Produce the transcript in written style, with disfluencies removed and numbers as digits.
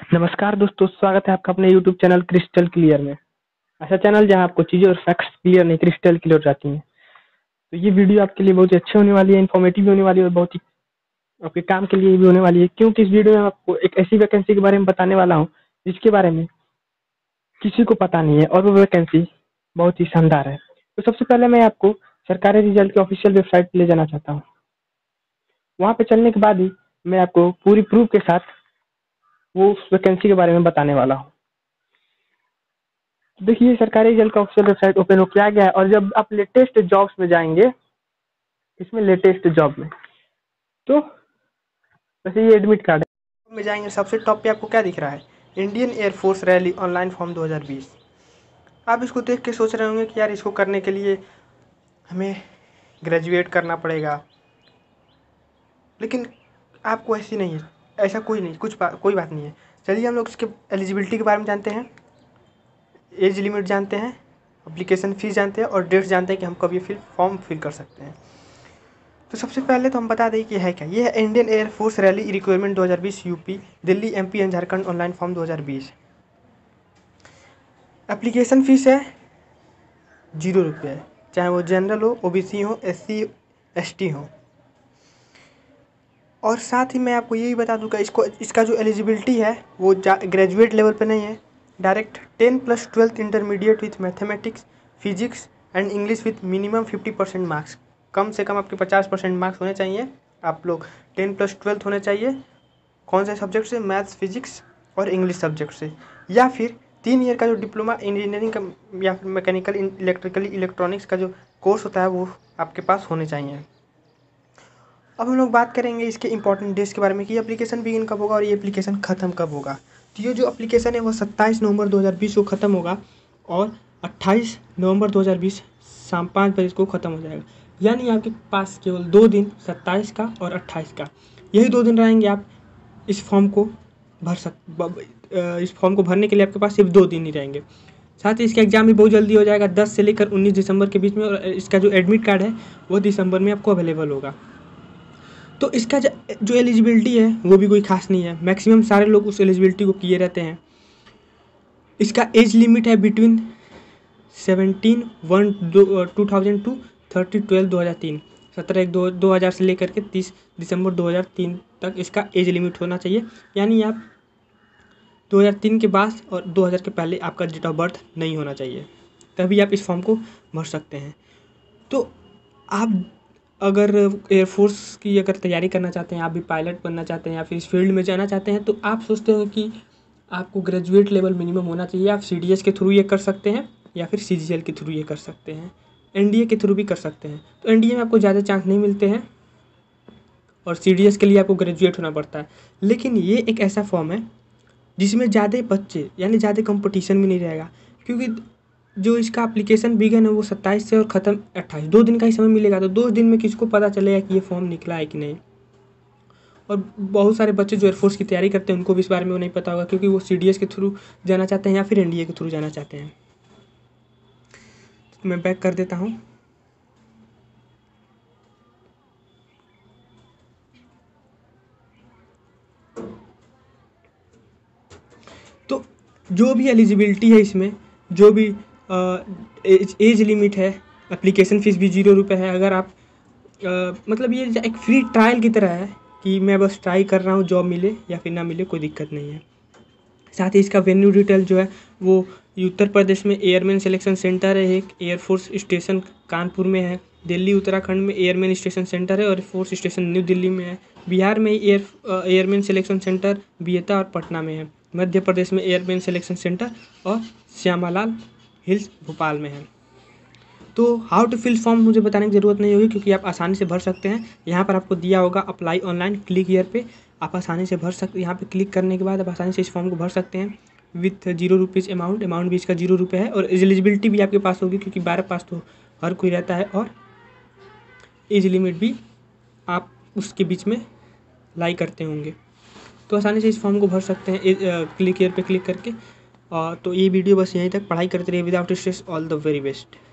नमस्कार दोस्तों, स्वागत है आपका अपने यूट्यूब चैनल क्रिस्टल क्लियर में। ऐसा चैनल जहां आपको चीज़ें और फैक्ट्स क्लियर नहीं क्रिस्टल क्लियर जाती हैं। तो ये वीडियो आपके लिए बहुत ही अच्छी होने वाली है, इन्फॉर्मेटिव भी होने वाली है और बहुत ही आपके काम के लिए भी होने वाली है, क्योंकि इस वीडियो में आपको एक ऐसी वैकेंसी के बारे में बताने वाला हूँ जिसके बारे में किसी को पता नहीं है और वो वैकेंसी बहुत ही शानदार है। तो सबसे पहले मैं आपको सरकारी रिजल्ट की ऑफिशियल वेबसाइट पे ले जाना चाहता हूँ। वहाँ पे चलने के बाद ही मैं आपको पूरी प्रूफ के साथ वो उस वैकेंसी के बारे में बताने वाला हूँ। देखिए, सरकारी रिजल्ट का ऑफिशियल वेबसाइट ओपन हो किया गया है और जब आप लेटेस्ट जॉब्स में जाएंगे, इसमें लेटेस्ट जॉब में तो वैसे ये एडमिट कार्ड है में जाएंगे, सबसे टॉप पे आपको क्या दिख रहा है? Indian air force rally online form 2020। आप इसको देख के सोच रहे होंगे कि यार इसको करने के लिए हमें ग्रेजुएट करना पड़ेगा, लेकिन आपको ऐसी नहीं है, ऐसा कोई नहीं, कोई बात नहीं है। चलिए हम लोग इसके एलिजिबिलिटी के बारे में जानते हैं, एज लिमिट जानते हैं, एप्लीकेशन फ़ीस जानते हैं और डेट जानते हैं कि हम कब ये फॉर्म फिल कर सकते हैं। तो सबसे पहले तो हम बता दें कि है क्या। ये है Indian air force rally requirement 2020 UP Delhi MP and Jharkhand online form 2020। Application fees है 0 रुपये, चाहे वो जनरल हो, ओबीसी हो, SC ST हो। और साथ ही मैं आपको ये भी बता दूंगा, इसका जो एलिजिबिलिटी है वो ग्रेजुएट लेवल पे नहीं है, direct 10+12 intermediate with mathematics, physics and English with minimum 50% marks. कम से कम आपके 50% मार्क्स होने चाहिए। आप लोग 10+12 होने चाहिए। कौन से सब्जेक्ट से? मैथ्स, फिजिक्स और इंग्लिश सब्जेक्ट से। या फिर 3 ईयर का जो डिप्लोमा इंजीनियरिंग का या फिर मैकेनिकल, इलेक्ट्रिकली, इलेक्ट्रॉनिक्स का जो कोर्स होता है वो आपके पास होने चाहिए। अब हम लोग बात करेंगे इसके इंपॉर्टेंट डेट्स के बारे में कि एप्लीकेशन बिगिन कब होगा और ये एप्लीकेशन ख़त्म कब होगा। तो ये जो एप्लीकेशन है वो 27 नवंबर 2020 को ख़त्म होगा और 28 नवंबर 2020 शाम 5 बजे को ख़त्म हो जाएगा। यानी आपके पास केवल 2 दिन, 27 का और 28 का, यही 2 दिन रहेंगे। आप इस फॉर्म को इस फॉर्म को भरने के लिए आपके पास सिर्फ 2 दिन ही रहेंगे। साथ ही इसका एग्ज़ाम भी बहुत जल्दी हो जाएगा, 10 से लेकर 19 दिसंबर के बीच में। और इसका जो एडमिट कार्ड है वो दिसंबर में आपको अवेलेबल होगा। तो इसका जो एलिजिबिलिटी है वो भी कोई खास नहीं है, मैक्सिमम सारे लोग उस एलिजिबिलिटी को किए रहते हैं। इसका एज लिमिट है बिटवीन 17/1/2000 टू 30/12/2003, 17/1/2000 से लेकर के 30 दिसंबर 2003 तक इसका एज लिमिट होना चाहिए। यानी आप 2003 के बाद और 2000 के पहले आपका डेट ऑफ बर्थ नहीं होना चाहिए, तभी आप इस फॉर्म को भर सकते हैं। तो आप अगर एयरफोर्स की अगर तैयारी करना चाहते हैं, आप भी पायलट बनना चाहते हैं या फिर इस फील्ड में जाना चाहते हैं, तो आप सोचते हो कि आपको ग्रेजुएट लेवल मिनिमम होना चाहिए। आप CDS के थ्रू ये कर सकते हैं या फिर CGL के थ्रू ये कर सकते हैं, NDA के थ्रू भी कर सकते हैं। तो NDA में आपको ज़्यादा चांस नहीं मिलते हैं और CDS के लिए आपको ग्रेजुएट होना पड़ता है। लेकिन ये एक ऐसा फॉर्म है जिसमें ज़्यादा बच्चे यानी ज़्यादा कंपटीशन भी नहीं रहेगा, क्योंकि जो इसका एप्लीकेशन बिगन है वो 27 से और ख़त्म 28, 2 दिन का ही समय मिलेगा। तो 2 दिन में किसको पता चलेगा कि ये फॉर्म निकला है कि नहीं। और बहुत सारे बच्चे जो एयरफोर्स की तैयारी करते हैं उनको भी इस बारे में वो नहीं पता होगा, क्योंकि वो CDS के थ्रू जाना चाहते हैं या फिर NDA के थ्रू जाना चाहते हैं। तो मैं बैक कर देता हूँ। तो जो भी एलिजिबिलिटी है इसमें, जो भी एज लिमिट है, एप्लीकेशन फ़ीस भी 0 रुपये है। अगर आप मतलब ये एक फ्री ट्रायल की तरह है कि मैं बस ट्राई कर रहा हूँ, जॉब मिले या फिर ना मिले कोई दिक्कत नहीं है। साथ ही इसका वेन्यू डिटेल जो है वो उत्तर प्रदेश में एयरमैन सिलेक्शन सेंटर है, एक एयरफोर्स स्टेशन कानपुर में है। दिल्ली उत्तराखंड में एयरमैन स्टेशन सेंटर है और एयरफोर्स स्टेशन न्यू दिल्ली में है। बिहार में एयरमैन सिलेक्शन सेंटर बिहता और पटना में है। मध्य प्रदेश में एयरमैन सिलेक्शन सेंटर और श्यामालाल हिल्स भोपाल में है। तो हाउ टू फिल फॉर्म मुझे बताने की ज़रूरत नहीं होगी, क्योंकि आप आसानी से भर सकते हैं। यहाँ पर आपको दिया होगा अप्लाई ऑनलाइन, क्लिक हियर पे आप आसानी से भर सकते। यहाँ पे क्लिक करने के बाद आप आसानी से इस फॉर्म को भर सकते हैं विथ 0 रुपीज़ अमाउंट भी इसका 0 रुपये है। और एलिजिबिलिटी भी आपके पास होगी, क्योंकि 12 पास तो हर कोई रहता है। और एज लिमिट भी आप उसके बीच में लाई करते होंगे, तो आसानी से इस फॉर्म को भर सकते हैं क्लिक हियर पे क्लिक करके। तो ये वीडियो बस यहीं तक। पढ़ाई करते रहिए without stress. All the very best.